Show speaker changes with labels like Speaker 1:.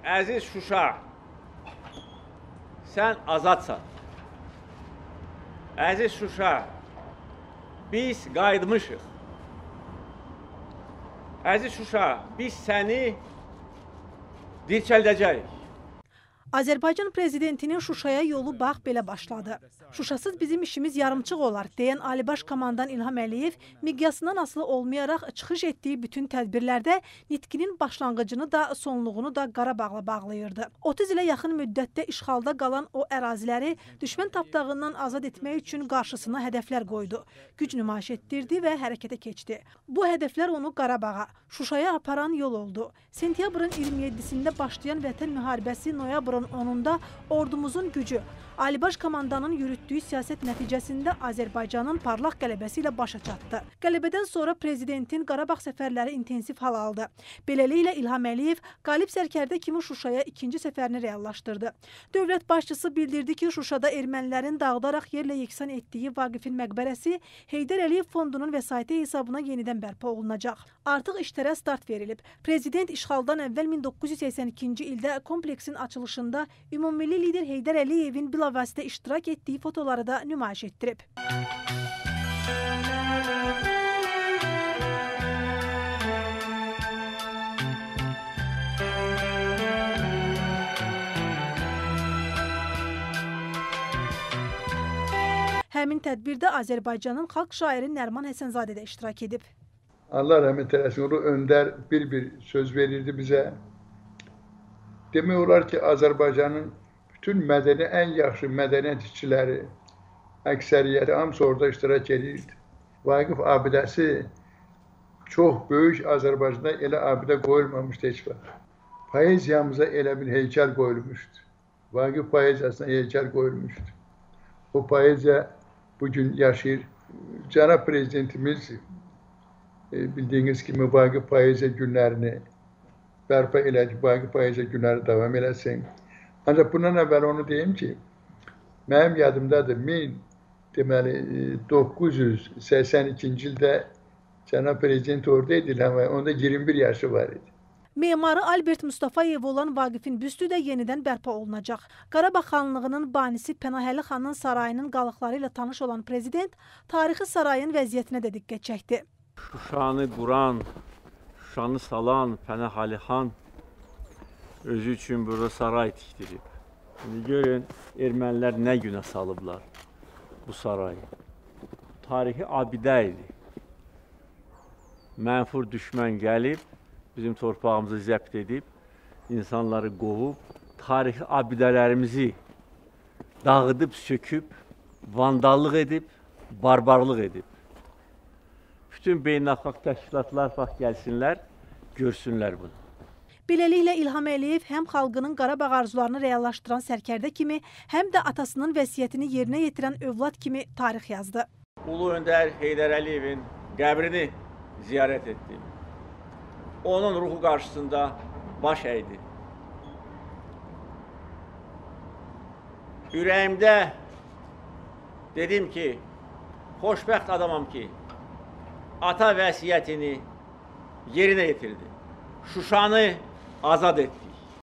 Speaker 1: Əziz Şuşa, sən azadsan. Əziz Şuşa, biz qayıtmışıq. Əziz Şuşa, biz səni dirçəldəcəyik.
Speaker 2: Azərbaycan prezidentinin Şuşaya yolu bax belə başladı. Şuşasız bizim işimiz yarımçıq olar deyən Ali Baş Komandan İlham Əliyev miqyasından asılı olmayaraq çıxış etdiyi bütün tədbirlərdə nitqinin başlanğıcını da sonluğunu da Qarabağla bağlayırdı. 30 ilə yaxın müddətdə işğalda qalan o əraziləri düşmən tapdağından azad etmək üçün qarşısına hədəflər qoydu. Güc nümayiş etdirdi və hərəkətə keçdi. Bu hədəflər onu Qarabağa, Şuşaya aparan yol oldu. Sentyabrın 27-sində başlayan Vətən müharibəsi noyabrın 10-da ordumuzun gücü, Ali Baş Komandanın yürütdüyü siyasət nəticəsində Azərbaycanın parlaq qələbəsi ilə başa çatdı. Qələbədən sonra prezidentin Qarabağ səfərləri intensiv hal aldı. Beləliklə İlham Əliyev qalib sərkərdə kimi Şuşaya ikinci səfərini reallaşdırdı. Dövlət başçısı bildirdi ki, Şuşada ermənilərin dağıdaraq yerlə yeksan etdiyi Vaqifin məqbərəsi Heydər Əliyev fondunun vəsaiti hesabına yenidən bərpa olunacaq. Artıq işlərə start verilib. Prezident işğaldan əvvəl 1982-ci ildə kompleksin açılışında ümummilli lider Heydər Əliyevin bilavasitə iştirak etdiyi fotoları da nümayiş etdirib. Həmin tədbirdə Azərbaycanın xalq şairi Nəriman Həsənzadə də iştirak edib.
Speaker 3: Allah rəhmət eləsin, onu öndər bir söz verirdi bizə. Demək olar ki, Azərbaycanın bütün mədəni, ən yaxşı mədəniyyət işçiləri, əksəriyyəti hamısı orada iştirak edirdi. Vaqif abidəsi çox böyük Azərbaycanda elə abidə qoyulmamışdı heç vaxt. Poeziyamıza elə bir heykəl qoyulmuşdu. Vaqif poeziyasına heykəl qoyulmuşdu. O poeziya bugün yaşayır. Cənab Prezidentimiz bildiğiniz kimi Vaqif poeziya günlərini bərpa elədik, Vaqif poeziya günləri davam eləsin. Ancaq bundan əvvəl onu deyim ki, mənim yadımdadır, 1982-ci ildə Cənab Prezident oradaydı, onda 21 yaşı var idi.
Speaker 2: Memarı Albert Mustafayev olan Vaqifin büstü də yenidən bərpa olunacaq. Qarabağ xanlığının banisi Pənahəli xanın sarayının qalıqları ilə tanış olan prezident tarixi sarayın vəziyyətinə də diqqət çəkdi.
Speaker 1: Şuşanı quran, Şuşanı salan Pənahəli xan özü üçün burada saray tikdirib. Şimdi görün, ermənilər nə günə salıblar bu sarayı. Tarixi abidə idi. Mənfur düşmən gəlib, bizim torpağımızı zəbt edib, insanları qovub, tarixi abidələrimizi dağıdıb, söküb, vandallıq edib, barbarlıq edib. Bütün beynəlxalq təşkilatlar vaxt gəlsinlər, görsünlər bunu.
Speaker 2: Beləliklə İlham Əliyev həm xalqının Qarabağ arzularını reallaşdıran sərkərdə kimi, həm də atasının vəsiyyətini yerinə yetirən övlad kimi tarix yazdı.
Speaker 1: Ulu Öndər Heydər Əliyevin qəbrini ziyarət etdi. Onun ruhu qarşısında baş əydi. Ürəyimdə dedim ki, xoşbəxt adamam ki, ata vəsiyyətini yerinə yetirdi. Şuşanı azad etdi.